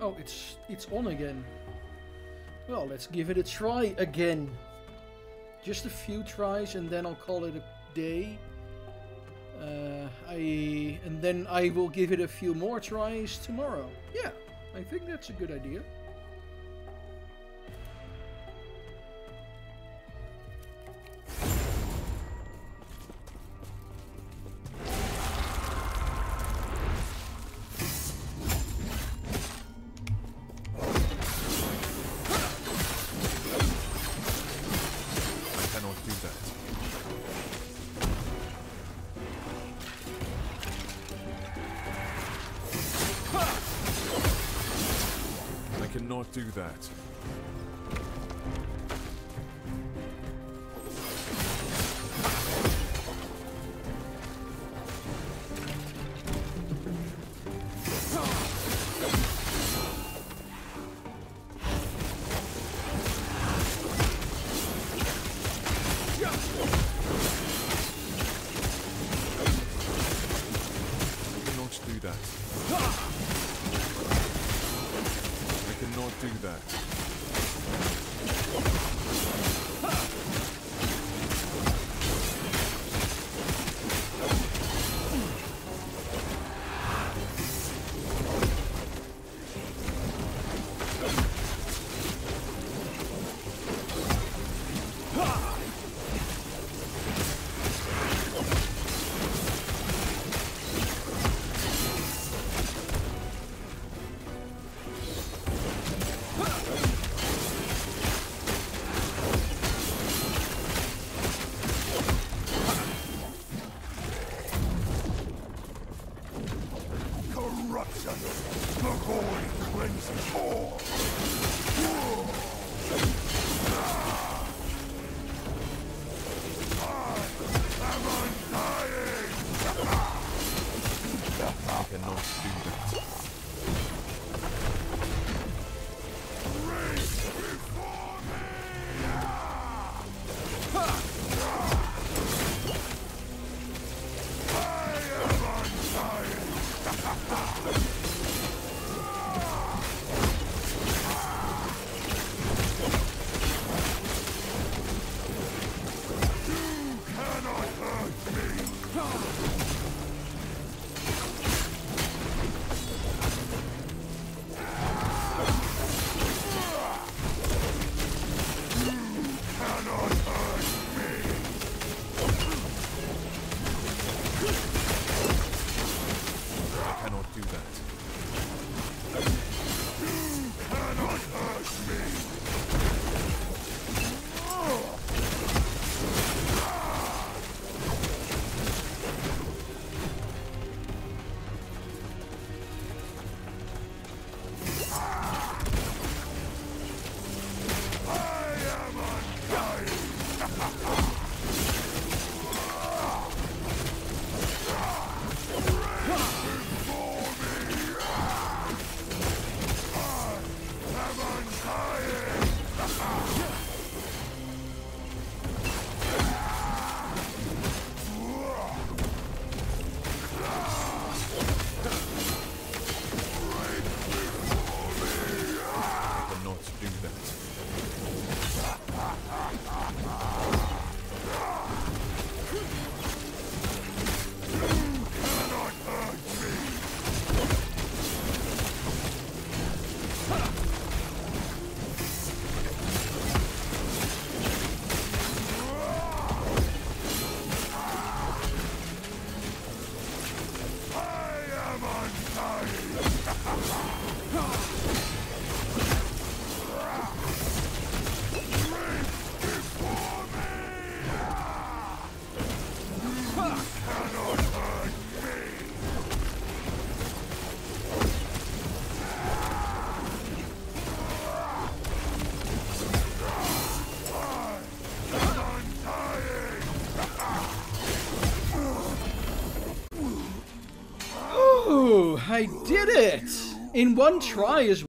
Oh, it's on again. Well, let's give it a try again. Just a few tries and then I'll call it a day. And then I will give it a few more tries tomorrow. Yeah, I think that's a good idea. Do that. I did it! In one try as